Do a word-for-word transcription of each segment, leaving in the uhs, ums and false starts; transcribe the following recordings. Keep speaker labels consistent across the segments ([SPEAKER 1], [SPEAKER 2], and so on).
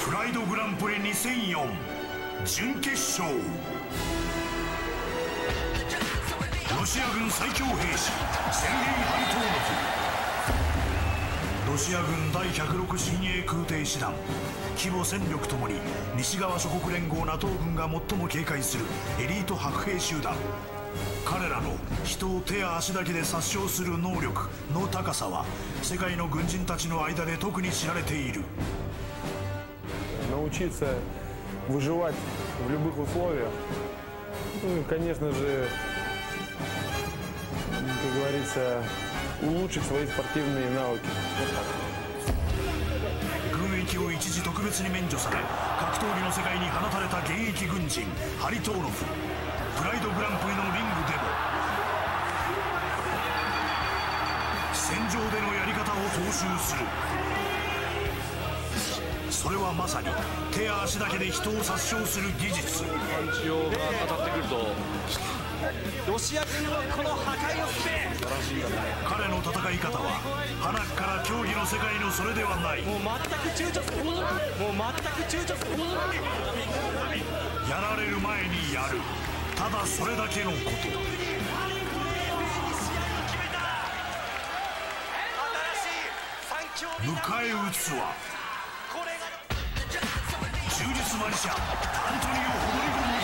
[SPEAKER 1] プライドグランプリにせんよん準決勝。ロシア軍最強兵士セルゲイ・ハリトーノフ。ロシア軍第ひゃくろく親衛空挺師団、規模戦力ともに西側諸国連合 ナトー 軍が最も警戒するエリート白兵集団。彼らの人を手や足だけで殺傷する能力の高さは世界の軍人たちの間で特に知られている。
[SPEAKER 2] Научиться выживать в любых условиях, ну и, конечно же, как говорится, улучшить свои спортивные навыки.
[SPEAKER 1] 軍役を一時特別に免除され格闘技の世界に放たれた現役軍人ハリトーノフ。プライドグランプリのリングでも戦場でのやり方を踏襲する。それはまさに手や足だけで人を殺傷する技術。
[SPEAKER 3] 一応が当たってくると
[SPEAKER 4] ロシア軍のこの破壊のスペー
[SPEAKER 1] 彼の戦い方は花から競技の世界のそれではない。
[SPEAKER 4] もう全く躊躇するもう全く躊躇する
[SPEAKER 1] やられる前にやる、ただそれだけのこと。迎え撃つは柔術マジシャンアントニオ・ホドリゴ・ノゲイ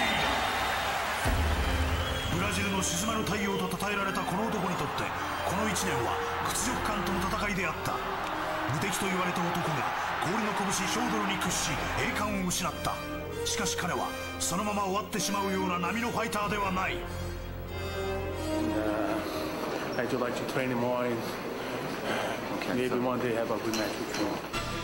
[SPEAKER 1] ラ。ブラジルの静まぬ太陽と称えられたこの男にとってこのいちねんは屈辱感との戦いであった。無敵と言われた男が氷の拳ショードルに屈し栄冠を失った。しかし彼はそのまま終わってしまうような波のファイターではない。
[SPEAKER 2] I do like to train in the morning. Maybe one day have a good match with you.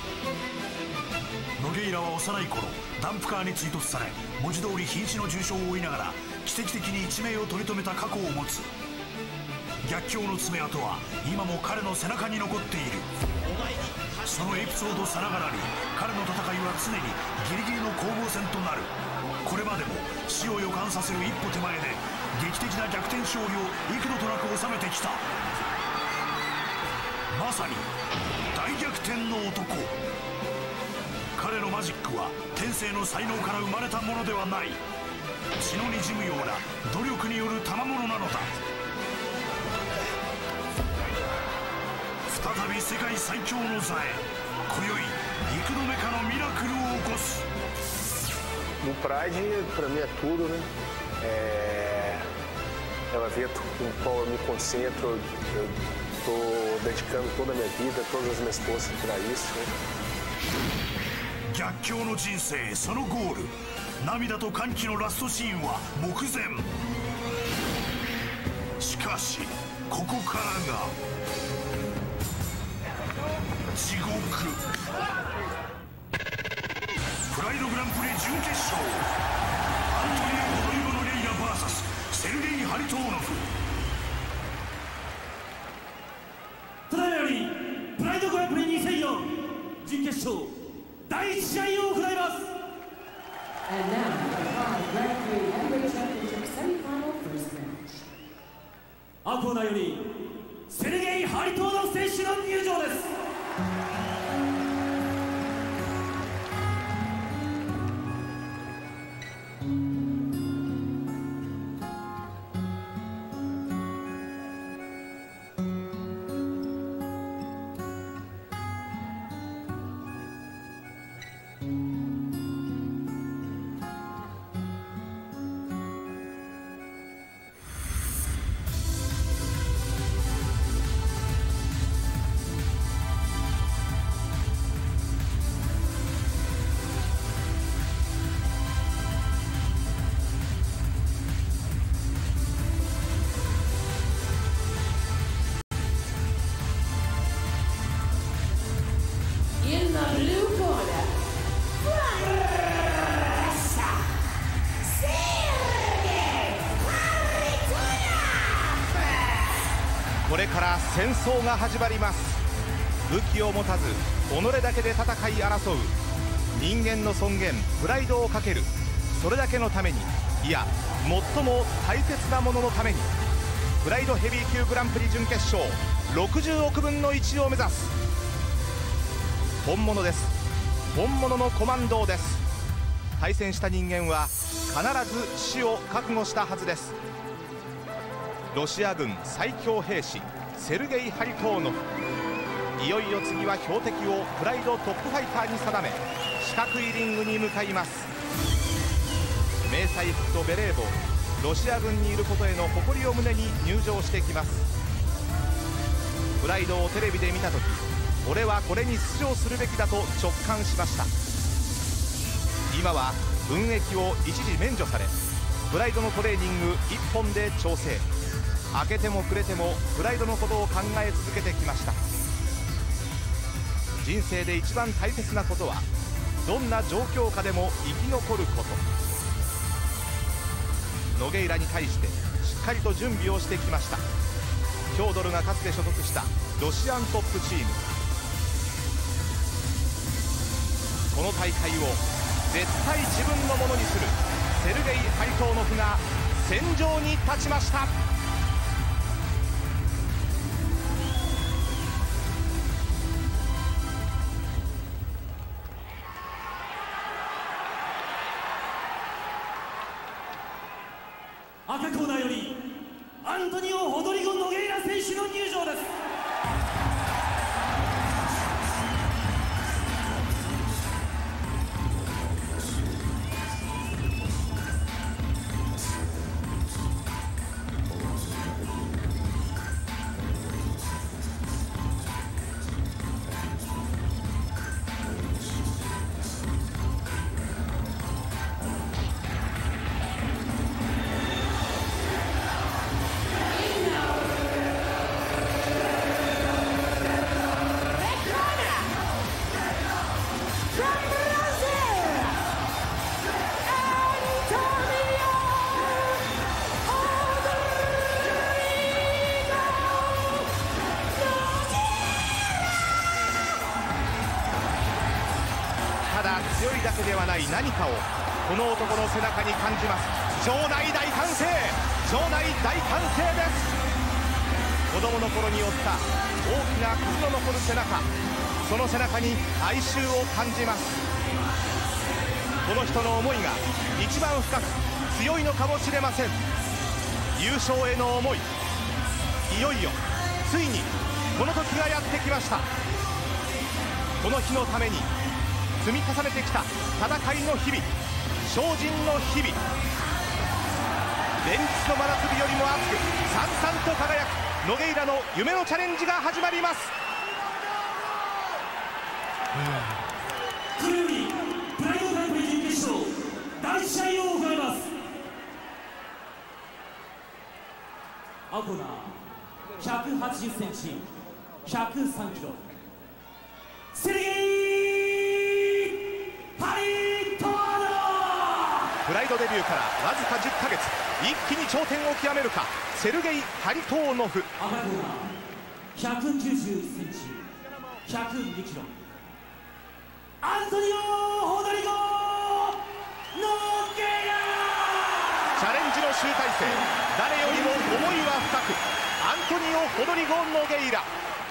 [SPEAKER 1] ノゲイラは幼い頃ダンプカーに追突され文字通り瀕死の重傷を負いながら奇跡的に一命を取り留めた過去を持つ。逆境の爪痕は今も彼の背中に残っている。そのエピソードさながらに彼の戦いは常にギリギリの攻防戦となる。これまでも死を予感させる一歩手前で劇的な逆転勝利を幾度となく収めてきた。まさに大逆転の男。彼のマジックは天性の才能から生まれたものではない。血のにじむような努力による賜物なのだ。再び世界最強の座へ今宵幾度目かのミラクルを起こす。
[SPEAKER 5] O Pride para mim é tudo, né? É, é um evento com o qual eu me concentro. Eu estou dedicando toda a minha vida, todas as minhas forças para isso.
[SPEAKER 1] 逆境の人生そのゴール、涙と歓喜のラストシーンは目前。しかしここからが地獄。プライドグランプリ準決勝、アントニオ・ホドリゴ・ノゲイラ ブイエス セルゲイ・ハリトーノフ。
[SPEAKER 6] ただいまよりプライドグランプリにせんよん準決勝第一試合を行います。赤コーナーよりセルゲイ・ハリトーノフ選手の入場です。
[SPEAKER 7] これから戦争が始まります。武器を持たず己だけで戦い争う人間の尊厳プライドをかける、それだけのために、いや最も大切なもののために、プライドヘビー級グランプリ準決勝ろくじゅうおくぶんのいちを目指す本物です。 本物のコマンドーです。対戦した人間は必ず死を覚悟したはずです。ロシア軍最強兵士セルゲイ・ハリトーノフ、いよいよ次は標的をプライドトップファイターに定め四角いリングに向かいます。迷彩服とベレー帽、ロシア軍にいることへの誇りを胸に入場してきます。プライドをテレビで見た時、俺はこれに出場するべきだと直感しました。今は軍役を一時免除され、プライドのトレーニング一本で調整、明けても暮れてもプライドのことを考え続けてきました。人生で一番大切なことはどんな状況下でも生き残ること。ノゲイラに対してしっかりと準備をしてきました。ヒョードルがかつて所属したロシアントップチーム。この大会を絶対自分のものにするセルゲイ・ハリトーノフが戦場に立ちました。
[SPEAKER 6] 赤コーナーよりアントニオ・ホドリゴ・ノゲイラ選手の入場です。
[SPEAKER 7] 強いだけではない何かをこの男の背中に感じます。場内大歓声、場内大歓声です。子供の頃に負った大きな傷の残る背中、その背中に哀愁を感じます。この人の思いが一番深く強いのかもしれません。優勝への思い、いよいよついにこの時がやってきました。この日のために積み重ねてきた戦いの日々、精進の日々、連日の真夏日よりも熱くさんさんと輝くノゲイラの夢のチャレンジが始まります。
[SPEAKER 6] これよりプライドグランプリ準決勝第一試合を行います。青コーナーひゃくはちじゅっセンチひゃくさんキロ、セルゲイ・ハリトーノフ。
[SPEAKER 7] プライドデビューからわずかじゅっかげつ、一気に頂点を極めるかセルゲイ・ハリトーノフ。
[SPEAKER 6] 赤コーナーひゃくきゅうじゅういちセンチひゃくにキロ、アントニオ・ホドリゴ・ノゲイラ。
[SPEAKER 7] チャレンジの集大成、誰よりも思いは深く、アントニオ・ホドリゴ・ノゲイラ。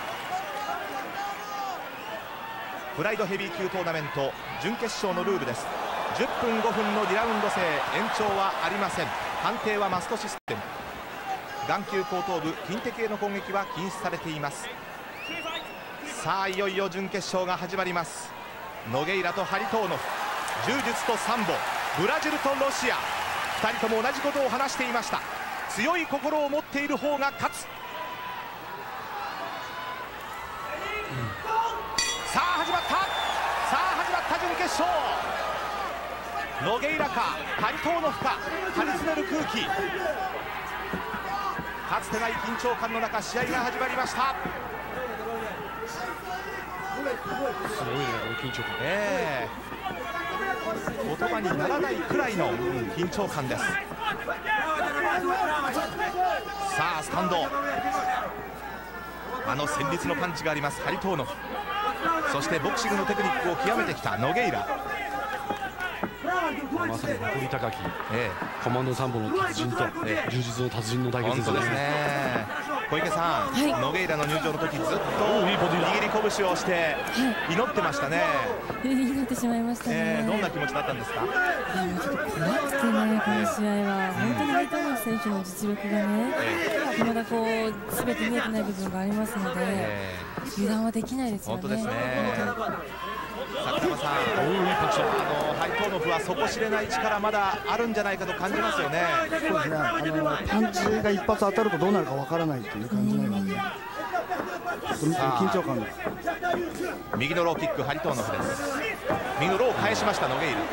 [SPEAKER 7] プライドヘビー級トーナメント準決勝のルールです。じゅっぷんごふんのにラウンド制、延長はありません。判定はマストシステム。眼球後頭部近敵への攻撃は禁止されています。さあいよいよ準決勝が始まります。ノゲイラとハリトーノフ、柔術とサンボ、ブラジルとロシア、ふたりとも同じことを話していました。強い心を持っている方が勝つ。さあ始まった、さあ始まった準決勝。ノゲイラかハリトーノフか、張り詰める空気、かつてない緊張感の中試合が始まりました。
[SPEAKER 3] すごいね、この緊張感。
[SPEAKER 7] えー、言葉にならないくらいの緊張感です。さあスタンド、あの戦慄のパンチがありますハリトーノフ、そしてボクシングのテクニックを極めてきたノゲイラ。
[SPEAKER 3] まさに誇り高き、
[SPEAKER 7] ええ、
[SPEAKER 3] コマンドサンボの達人と、ええ、柔術の達人の対決ですね。
[SPEAKER 7] 本当ですね。 小池さん、
[SPEAKER 8] はい、
[SPEAKER 7] ノゲイラの入場の時ずっと握り拳をして祈ってましたね。
[SPEAKER 8] 祈ってしまいましたね。
[SPEAKER 7] えー、どんな気持ちだったんですか？
[SPEAKER 8] いやもうちょっと怖くてね、この試合は、本当にハリトーノフ選手の実力がね、えー、まだこうすべて見えてない部分がありますので、えー、油断はできないですよね。
[SPEAKER 7] 本当ですね。坂山さん、あのハリトーノフは底知れない力まだあるんじゃないかと感じますよね。
[SPEAKER 9] そうですね。あのパンチが一発当たるとどうなるかわからないという感じなので、緊張感が。
[SPEAKER 7] 右のローキックハリトーノフです。右のローを返しましたノゲイラ。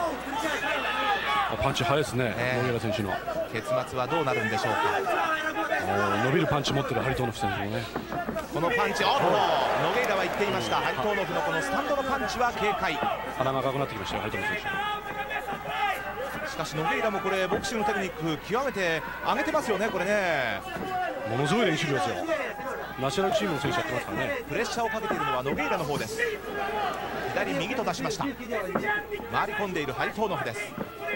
[SPEAKER 3] パンチ速いですね、ノゲイラ選手の。
[SPEAKER 7] 結末はどうなるんでしょうか。
[SPEAKER 3] 伸びるパンチ持ってるハリトーノフ選手もね。
[SPEAKER 7] このパンチ、おっとノゲイラは言っていました。ハリトーノフのこのスタンドのパンチは警戒。
[SPEAKER 3] 鼻が赤くなってきましたよ、ハリトーノフ選
[SPEAKER 7] 手。しかしノゲイラもこれボクシングのテクニック極めて上げてますよね、これね。
[SPEAKER 3] ものすごい練習量ですよ。ナショナルチームの選手やってますからね。
[SPEAKER 7] プレッシャーをかけているのはノゲイラの方です。左右と出しました。回り込んでいるハリトーノフです。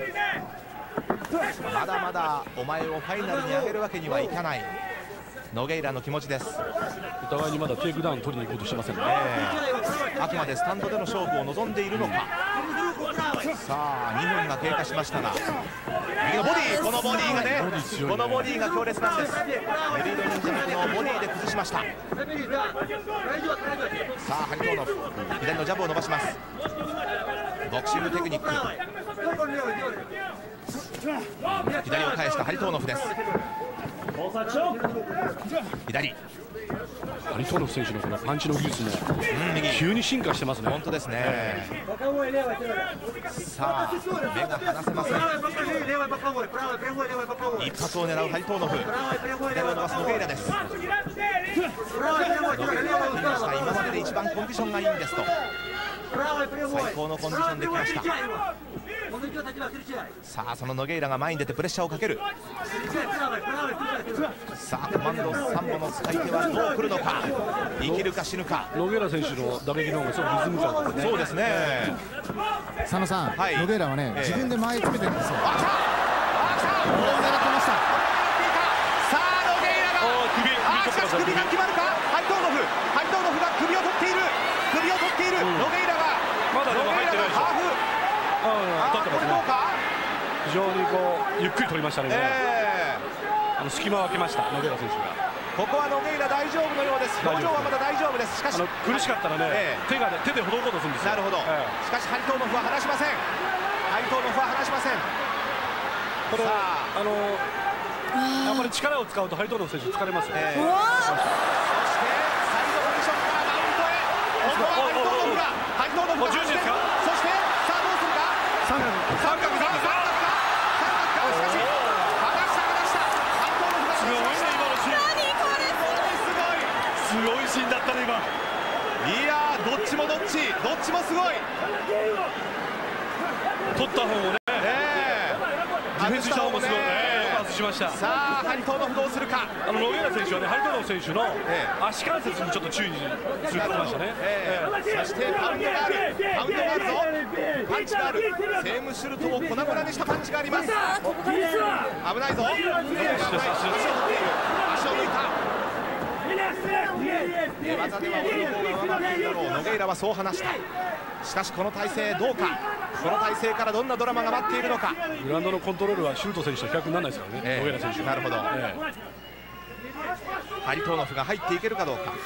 [SPEAKER 7] まだまだお前をファイナルに上げるわけにはいかないノゲイラの気持ちです。
[SPEAKER 3] お互いにまだテイクダウン取りに行こうとしてませんね。
[SPEAKER 7] えー、あくまでスタンドでの勝負を望んでいるのか。さあにふんが経過しましたが、右のボディ、このボディがね、このボディが強烈なんです。メリード忍者のこのボディで崩しました。さあハリトーノフ、左のジャブを伸ばします。ボクシングテクニック、左を返したハリトーノフです。左、
[SPEAKER 3] ハリトーノフ選手のこのパンチの技術も、うん、急に進化してますね。
[SPEAKER 7] 本当ですね。さあ目が離せません。一発を狙うハリトーノフ、左を伸ばすノゲイラです。ノゲイラは言いました、今までで一番コンディションがいいんですと。最高のコンディションできました。さあそのノゲイラが前に出てプレッシャーをかける。さあコマンドサンボの使い手はどう来るのか。生きるか死ぬか。
[SPEAKER 3] ノゲイラ選手の打撃の方がすごくリズム感ですね。
[SPEAKER 7] そうですね。
[SPEAKER 10] 佐野さん、はい、ノゲイラはね、えー、自分で前に詰めてるんですよ。
[SPEAKER 7] あ、来たあ、来た、狙ってました。さあノゲイラが、あ、しかし首が決まるか。ハリトーノフ、ハリトーノフが首を取っている、首を取っている、うん、ノゲイラが
[SPEAKER 3] まだでも入ってないでしょ。ハーフ、
[SPEAKER 7] あ、これどうか。
[SPEAKER 3] 非常にこうゆっくり取りましたね。
[SPEAKER 7] え
[SPEAKER 3] ー、あの隙間を空けましたノゲイラ選手が。
[SPEAKER 7] ここはノゲイラ大丈夫のようです。表情はまだ大丈夫です。しかし
[SPEAKER 3] あの苦しかったらね、えー、手が、ね、手でほどこうとするんですよ。
[SPEAKER 7] なるほど、えー、しかしハリトーノフは離しません。ハリトーノフは離しません。
[SPEAKER 3] これあのやっぱり力を使うとハリトーノフ選手疲れますよね。えー、
[SPEAKER 7] そしてサイドポジションからマウントへ。今度はハリトーノフがハリトーノフが
[SPEAKER 3] 十字ですか。
[SPEAKER 7] そしてさあどうするか。三角三角三角三角か。しかし離した離した。ハリトーノフが
[SPEAKER 3] すごいね今のシーン。何これすごいすごいシーンだったね今。
[SPEAKER 7] いやーどっちもどっちどっちもすごい。
[SPEAKER 3] 取った方もね、えー、ディフェンスした方もすごいね、パスしました。
[SPEAKER 7] さあハリトーノフどうするか。
[SPEAKER 3] あのノゲイラ選手はね、ハリトーノフ選手の足関節にちょっと注意するとましたね。
[SPEAKER 7] えー、そしてパウンドがある、パウンドがあるぞ、パンチがある、セームシュルトを粉々にしたパンチがあります。危ないぞ、足を取っている、足を抜いた。寝技では俺の方が上回っているだろう、ノゲイラはそう話した。しかしこの体勢どうか。この体勢からどんなドラマが待っているのか。
[SPEAKER 3] グラウンドのコントロールはシュート選手と比較にならないですからね、えー、ノゲイラ選手。
[SPEAKER 7] なるほど、えー、ハリトーノフが入っていけるかどうか。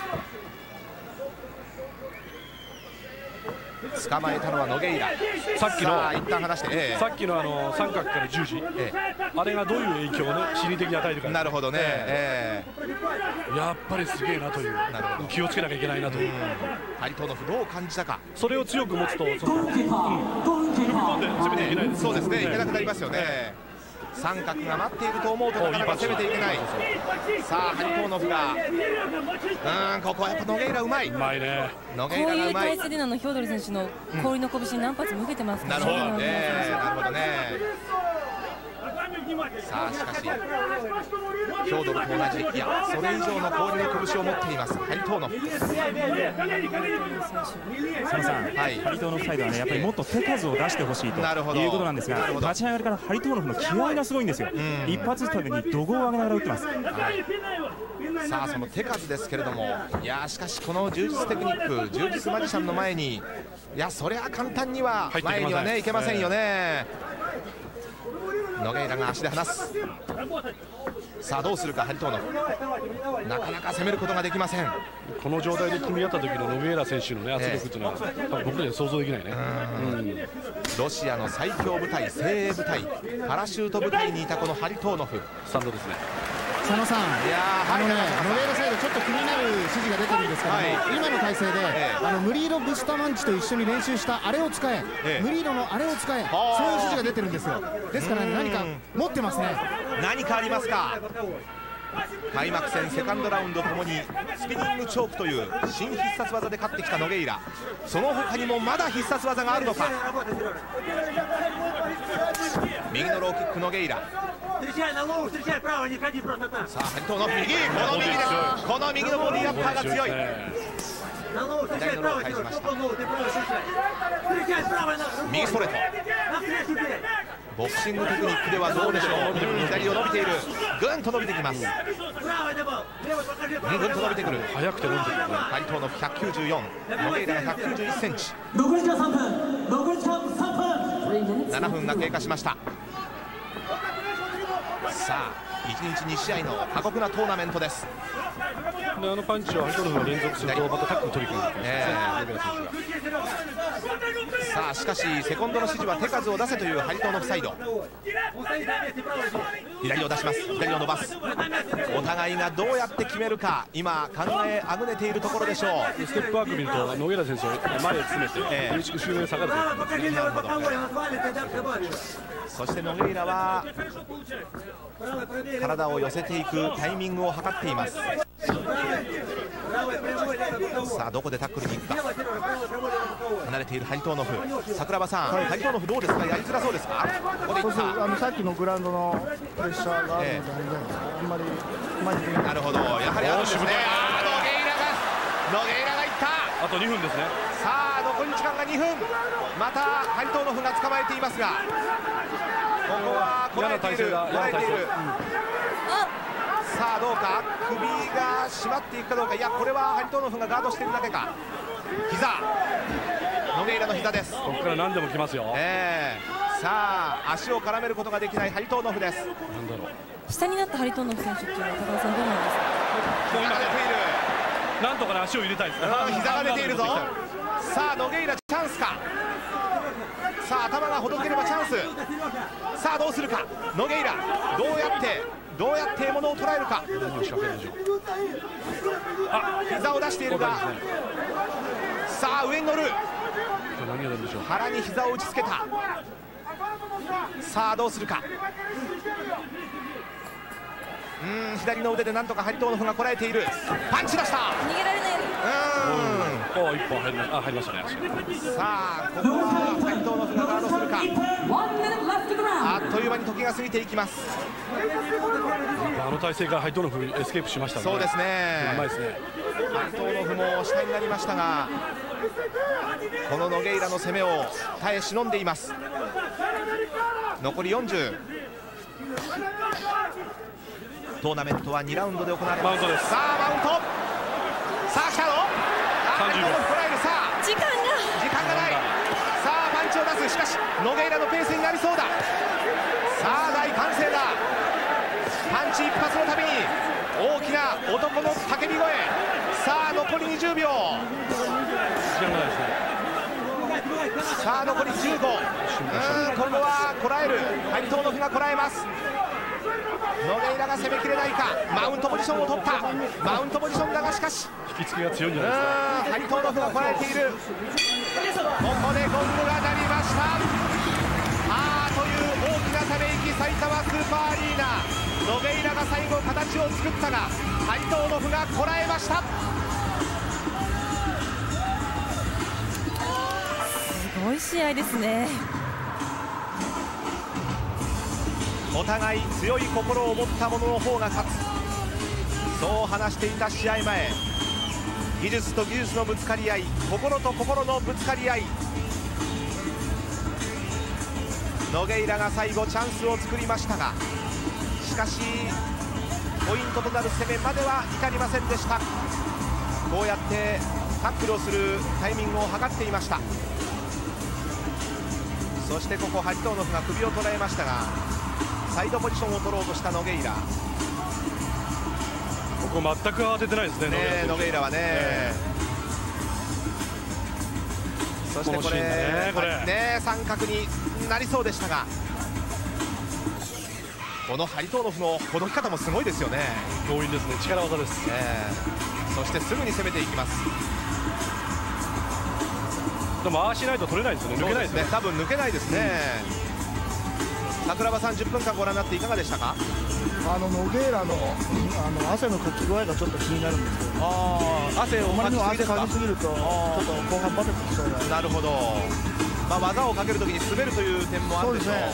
[SPEAKER 7] 捕まえたのはノゲイラ。
[SPEAKER 3] さっきの
[SPEAKER 7] 一旦離して、えー、
[SPEAKER 3] さっきのあの三角から十字、えー、あれがどういう影響を、ね、心理的に与えるか。
[SPEAKER 7] なるほどね、え
[SPEAKER 3] ー、やっぱりすげえなという、なるほど、気をつけなきゃいけないなという。
[SPEAKER 7] ハリトーノフどう感じたか。
[SPEAKER 3] それを強く持つとその踏み込んで攻めていけないです。
[SPEAKER 7] そうですね、いけなくなりますよね。三角が待っていると思うとなかなか攻めていけない。さあハリトーノフが、うん、ここはやっぱノゲイラうまい。
[SPEAKER 3] うまいね。
[SPEAKER 8] ノゲイラがうまい。こういう体勢でのヒョードル選手の氷の拳に何発も受けてますからね。
[SPEAKER 7] なるほどね。なるほどね。 さあしかしヒョードルと同じ、いやそれ以上の氷の拳を持っていますハリトーノフ。
[SPEAKER 11] 佐野さん、はい、ハリトーノフサイドはね、やっぱりもっと手数を出してほしいということなんですが、立ち上がりからハリトーノフの気合がすごいんですよ。一発たびに怒号を上げながら打ってます。はい、
[SPEAKER 7] さあその手数ですけれども、いやしかしこの柔術テクニック、柔術マジシャンの前に、いやそりゃ簡単には前にはねいけませんよね。ノゲイラが足で離す。さあどうするかハリトーノフ、なかなか攻めることができません。
[SPEAKER 3] この状態で組み合った時のノゲイラ選手の、ね、圧力というのは、えー、僕らには想像できないね。うん、
[SPEAKER 7] ロシアの最強部隊、精鋭部隊、パラシュート部隊にいたこのハリトーノフ。
[SPEAKER 3] スタンドですね。
[SPEAKER 10] 佐野さん、いやあのね、ノゲイラサイドちょっと気になる指示が出てるんですけども、はい、今の体勢で、ええ、あのムリーロ・ブスタマンチと一緒に練習したあれを使え、ええ、ムリーロのあれを使え、そういう指示が出てるんですよ。ですから、ね、何か持ってますね。
[SPEAKER 7] 何かありますか。開幕戦セカンドラウンドともにスピニングチョークという新必殺技で勝ってきたノゲイラ、その他にもまだ必殺技があるのか。右のローキックノゲイラ、さあハリトーノフ右、この右です。この右のボディアッパーが強い。左のロー返しました。右ストレート、ボクシングテクニックではどうでしょう。左を伸びている、ぐんと伸びてきます。ぐんと伸びてくる、
[SPEAKER 3] 速くて伸びてくる。
[SPEAKER 7] ハリトーノフひゃくきゅうじゅうよん、ノゲイラがひゃくきゅうじゅういちセンチ。ななふんが経過しました。さあいちにちにしあいの過酷なトーナメントです。
[SPEAKER 3] であのパンチをハリトーノフが連続するとまたタックル取り組んできますね。
[SPEAKER 7] さあしかしセコンドの指示は手数を出せというハリトーノフサイド。左を出します、左を伸ばす。お互いがどうやって決めるか今考えあぐねているところでしょう。
[SPEAKER 3] ステップワーク見るとノゲイラ選手を前へ詰めて、えー、後ろへ下がるということですね。なるほど。
[SPEAKER 7] そしてノゲイラは体を寄せていくタイミングを測っています。さあどこでタックルに行くか。離れているハリトーノフ。桜庭さん、はい、ハリトーノフどうですか、やりづらそうですか。ここでいった。
[SPEAKER 9] あのさっきのグラウンドのプレッシャーがあるので、えー、あんまり前に出ない。
[SPEAKER 7] なるほど、やはりあるんですね。ノゲイラがノゲイラがいった。
[SPEAKER 3] あとにふんですね。
[SPEAKER 7] さあ残り時間がにふん。またハリトーノフが捕まえていますが、ここはこらえている、こらえている。さあどうか、首が締まっていくかどうか。いやこれはハリトーノフがガードしているだけか。膝、ノゲイラの膝です。
[SPEAKER 3] ここから何でも来ますよ。
[SPEAKER 7] えー、さあ足を絡めることができないハリトーノフです。なんだ
[SPEAKER 8] ろう、下になったハリトーノフ選手っていうのは高田さんどうなんですか。
[SPEAKER 7] 膝が出ている。
[SPEAKER 3] なんとかね足を入れたいですね。
[SPEAKER 7] 膝が出ているぞ。さあノゲイラチャンスか。さあ頭がほどければチャンス。さあどうするかノゲイラ、どうやってどうやって獲物を捉えるか。あ、膝を出しているが、さあ上に乗る。腹に膝を打ちつけた。さあどうするか。うん、左の腕でなんとかハリトーノフがこらえている。パンチ出した。
[SPEAKER 8] 逃げられない。
[SPEAKER 3] うん、お一本入りました。あ、入りましたね。
[SPEAKER 7] さあここはハリトーノフがガードするか。あっという間に時が過ぎていきます。
[SPEAKER 3] あの体勢からハリトーノフエスケープしましたね。
[SPEAKER 7] そうですね。うまいですね。ハリトーノフも下になりましたが、このノゲイラの攻めを耐え忍んでいます。残りよんじゅう。トーナメントはにラウンドで行われます。さあマウント。さあ来たの。ハリトーノフこらえる。さあ
[SPEAKER 8] 時間が
[SPEAKER 7] 時間がない。さあパンチを出す。しかしノゲイラのペースになりそうだ。さあ大歓声だ。パンチ一発のたびに大きな男の叫び声。さあ残りにじゅうびょう。
[SPEAKER 3] 時間がないですね。
[SPEAKER 7] さあ残りじゅうご。うん、ここはこらえる。ハリトーノフがこらえます。ノゲイラが攻めきれないか。マウントポジションを取った。マウントポジションだがしかし
[SPEAKER 3] 引きつけが強いんじゃないですか。
[SPEAKER 7] ハリトーノフがこらえている。ここでゴングが鳴りました。あーという大きなため息、埼玉スーパーアリーナ。ノゲイラが最後形を作ったがハリトーノフがこらえました。
[SPEAKER 8] すごい試合ですね。
[SPEAKER 7] お互い強い心を持った者の方が勝つ、そう話していた試合前。技術と技術のぶつかり合い、心と心のぶつかり合い。ノゲイラが最後チャンスを作りましたが、しかしポイントとなる攻めまでは至りませんでした。こうやってタックルをするタイミングを測っていました。そしてここハリトーノフが首を捉えましたが、サイドポジションを取ろうとしたノゲイラ。
[SPEAKER 3] ここ全く慌ててないですね、
[SPEAKER 7] ねノゲイラはね、えー、そしてこれねこれね三角になりそうでしたが、このハリトーノフのほどき方もすごいですよね。
[SPEAKER 3] 強引ですね、力技です、
[SPEAKER 7] ね、そしてすぐに攻めていきます。
[SPEAKER 3] でも回しないと取れないですね、抜けないですね、
[SPEAKER 7] 多分抜けないですね、うん、桜庭さんじゅっぷんかんご覧になっていかがでしたか。
[SPEAKER 9] あのノゲイラのあの汗のかき具合がちょっと気になるんですけど、
[SPEAKER 7] あ汗をかきすぎですか。
[SPEAKER 9] 汗かきすぎるとちょっと後半バテてきそうな。
[SPEAKER 7] なるほど、まあ、技をかけるときに滑るという点もあるでしょう。さ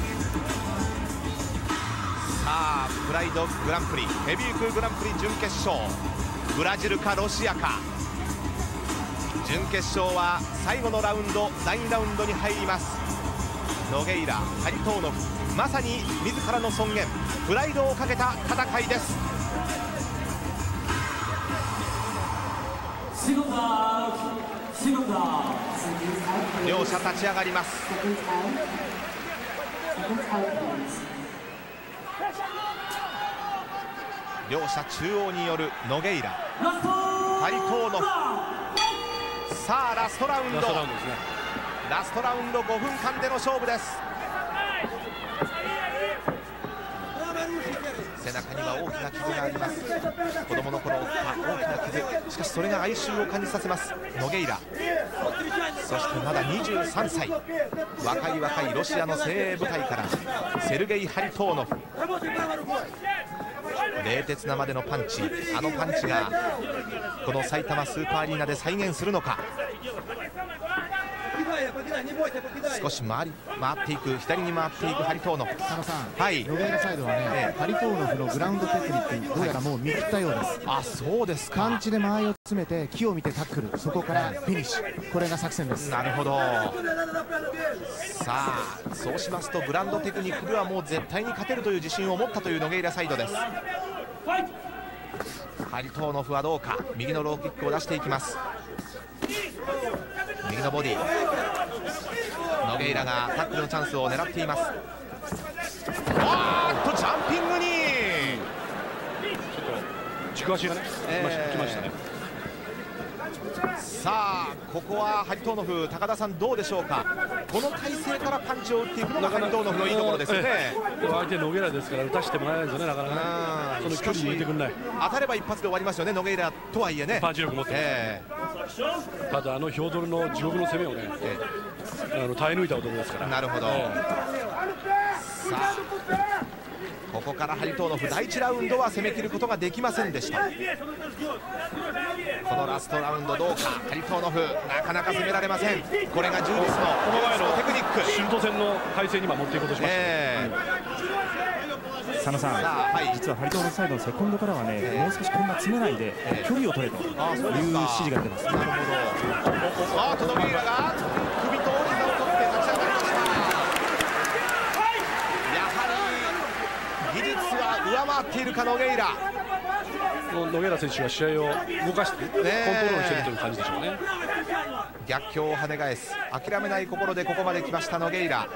[SPEAKER 7] あプライドグランプリヘビー級グランプリ準決勝、ブラジルかロシアか。準決勝は最後のラウンドだいにラウンドに入ります。ノゲイラ、ハリトーノフ、まさに自らの尊厳プライドをかけた戦いです。両者立ち上がります。両者中央によるノゲイラ、ハリトーノフ。さあラストラウンド、ラストラウンドごふんかんでの勝負です。背中には大きな傷があります。子供の頃負った大きな傷、しかしそれが哀愁を感じさせますノゲイラ。そしてまだにじゅうさんさい、若い若いロシアの精鋭部隊からセルゲイ・ハリトーノフ。冷徹なまでのパンチ、あのパンチがこの埼玉スーパーアリーナで再現するのか。少し回り回っていく、左に回っていくハリトーノフ。
[SPEAKER 10] 佐野さん、
[SPEAKER 7] はい、
[SPEAKER 10] ノゲイラサイドはね、ええ、ハリトーノフのグラウンドテクニックどうやらもう見切ったようです。
[SPEAKER 7] あ、そうですか。
[SPEAKER 10] パンチで間合いを詰めて木を見てタックル、そこからフィニッシュ、これが作戦です。
[SPEAKER 7] なるほど。さあそうしますとグラウンドテクニックではもう絶対に勝てるという自信を持ったというノゲイラサイドです。ハリトーノフはどうか。右のローキックを出していきます。右のボディ、ノゲイラがタックルのチャンスを狙っています。あーっとジャンピングに
[SPEAKER 3] 軸足がね、えー、来ましたね。
[SPEAKER 7] さあここはハリトーノフ、高田さんどうでしょうか。この体勢からパンチを打っていくのがハリトーノフのいいところですよね。
[SPEAKER 3] えー、相手ノゲイラですから打たせてもらえないですよね、なかなかね。その距離に入れてくんない。
[SPEAKER 7] 当たれば一発で終わりますよね、ノゲイラとはいえね。
[SPEAKER 3] パンチ力持ってます、えー、ただあのヒョードルの地獄の攻めをね、えー、あの耐え抜いた男ですから。
[SPEAKER 7] なるほど、えー、さあここからハリトーノフだいいちラウンドは攻め切ることができませんでした。このラストラウンドどうか。ハリトーノフなかなか攻められません。これが柔術のこの前のテクニック、
[SPEAKER 3] シュート戦の体勢に今持っていこうとしました、ね。え
[SPEAKER 11] ー佐野さん、はい、実はハリトーノフサイドのセコンドからはね、えー、もう少しこんな詰めないで、えー、距離を取れという指示が出てます。なるほど。
[SPEAKER 7] あーとノゲイラが首と大膝を取って立ち上がりました。やはり技術は上回っているかノゲイラ。
[SPEAKER 3] ノゲイラ選手は試合を動かして、ね、コントロールしているという感じでしょうね。
[SPEAKER 7] 逆境を跳ね返す諦めない心でここまで来ましたノゲイラ。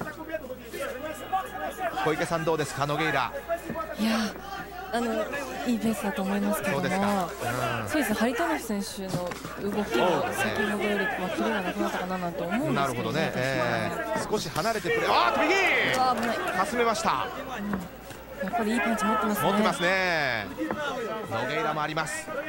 [SPEAKER 7] 小池さんどうですか、ノゲイラ。
[SPEAKER 8] いやあのいいペースだと思いますけども、そうですか、うん、そうです。ハリトーノフ選手の動きも先ほどよりはキレがなくなったかななんて思うんですけど、ね、
[SPEAKER 7] なるほどね、えー、少し離れてプレー、あーっと右かすめました、
[SPEAKER 8] うん、やっぱりいいパンチ持ってますね。
[SPEAKER 7] 持ってますね。ノゲイラもあります。さ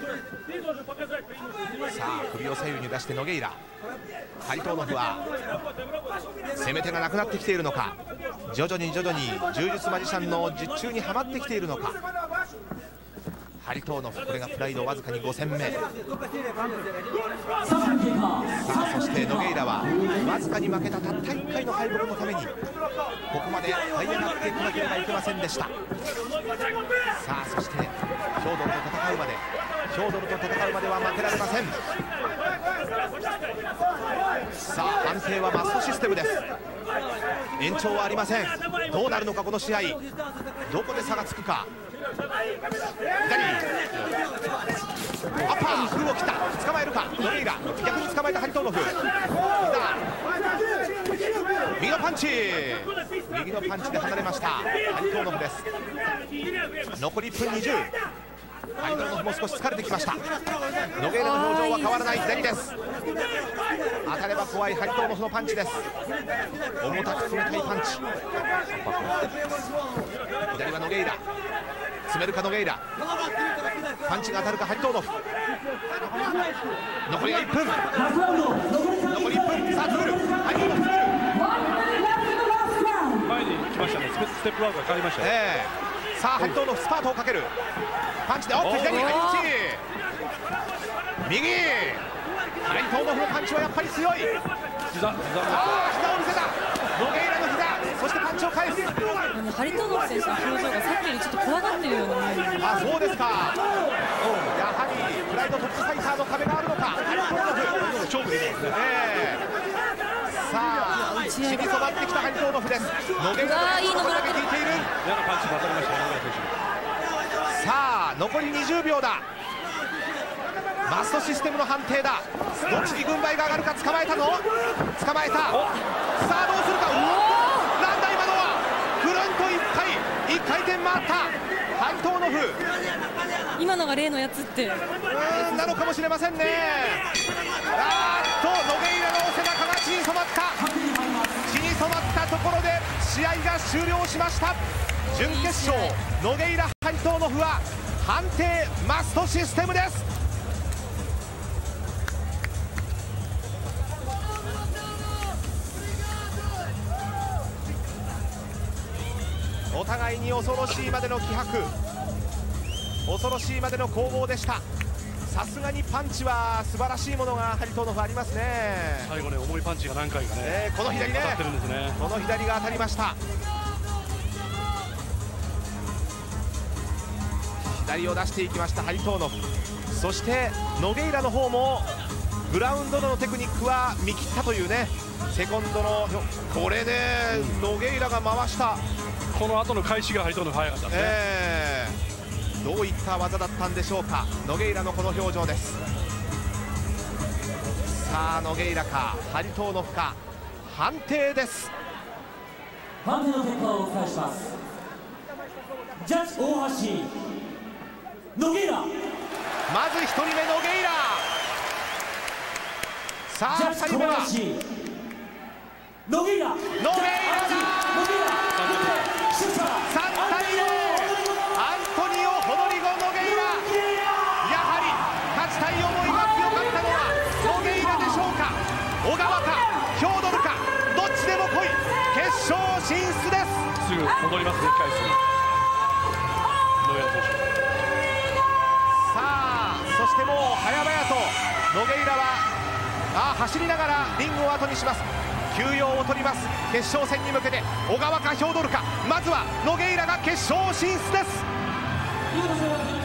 [SPEAKER 7] あ首を左右に出してノゲイラ。ハリトーノフは攻め手がなくなってきているのか、徐々に徐々に柔術マジシャンの術中にはまってきているのか。ハリトーノフ、これがプライドわずかにご戦目。さあそしてノゲイララはわずかに負けたたったいっかいの敗北のためにここまで這い上がっていかなければいけませんでした。さあそしてヒョードルと戦うまでヒョードルと戦うまでは負けられません。さあ判定はマストシステムです。延長はありません。どうなるのかこの試合、どこで差がつくか。左アッパー空を切った、捕まえるかノレイラ、逆に捕まえたハリトーノフ、右のパンチ右のパンチで離れましたハリトーノフです。残りいっぷんにじゅう、ハリトーノフも少し疲れてきました。ノゲイラの表情は変わらない。左です。当たれば怖いハリトーノフのパンチです。重たく冷たいパンチ。左はノゲイラ、詰めるかノゲイラ、パンチが当たるかハリトーノフ。残りがいっぷん、残りいっぷん、さあ詰めるハリトーノフ、
[SPEAKER 3] 前に来ましたね。ステップワークが変わりましたね、
[SPEAKER 7] えー、さあハリトーノフスパートをかけるパンチで、おっと左にハリ打ち、右ハリトーノフのパンチはやっぱり強い。
[SPEAKER 3] 膝、膝
[SPEAKER 7] ああ膝を見せたノゲイラの膝、そしてパンチを返す。
[SPEAKER 8] ハリトーノフ選手の表情がさっきよりちょっと怖がってるような見える。
[SPEAKER 7] あ、そうですか。やはりプライドトップファイターの壁があるのか。ハリトーノフ勝負でいいですね、えー、さあ血に染まってきたハリトーノフです。ノゲイラのパンチをかけていている。
[SPEAKER 3] 嫌なパンチが当たりましたね、
[SPEAKER 7] さあ残りにじゅうびょうだ。マストシステムの判定だ。どっちに軍配が上がるか。捕まえたの捕まえた。さあどうするか。なんだ今のは。フロントいっかいいっかい転回ったハリトーノフ。
[SPEAKER 8] 今のが例のやつって
[SPEAKER 7] うんなのかもしれませんね。あーっとノゲイラの背中が血に染まった血に染まったところで試合が終了しました。準決勝ノゲイラハリトーノフは判定マストシステムです。お互いに恐ろしいまでの気迫、恐ろしいまでの攻防でした。さすがにパンチは素晴らしいものがハリトーノフありますね。
[SPEAKER 3] 最後ね、重いパンチが何回かね、
[SPEAKER 7] えー、この左ね、
[SPEAKER 3] 当たってるんですね。
[SPEAKER 7] この左が当たりました。左を出していきましたハリトーノフ。そしてノゲイラの方もグラウンドのテクニックは見切ったというね。セコンドのこれね、ノゲイラが回した
[SPEAKER 3] この後の開始がハリトーノフ早かったですね、
[SPEAKER 7] えー、どういった技だったんでしょうか。ノゲイラのこの表情です。さあノゲイラかハリトーノフか、判定です。
[SPEAKER 6] 判定の結果をお伝えします。ジャッジ大橋ノゲイラ、
[SPEAKER 7] まずひとりめノゲイラ。さあふたりめは
[SPEAKER 6] ノゲイラ、ノゲイラ
[SPEAKER 7] さんたいゼロ、アントニオ・ホドリゴ・ノゲイラ。やはり勝ちたい思いが強かったのはノゲイラでしょうか。小川かヒョードルか、どっちでも来い、決勝進出です。
[SPEAKER 3] すぐ戻りますね、控え室にノゲイラ選手。
[SPEAKER 7] さあそしてもう早々とノゲイラはあ走りながらリングを後にします。休養を取ります。決勝戦に向けて小川かヒョードルか、まずはノゲイラが決勝進出です。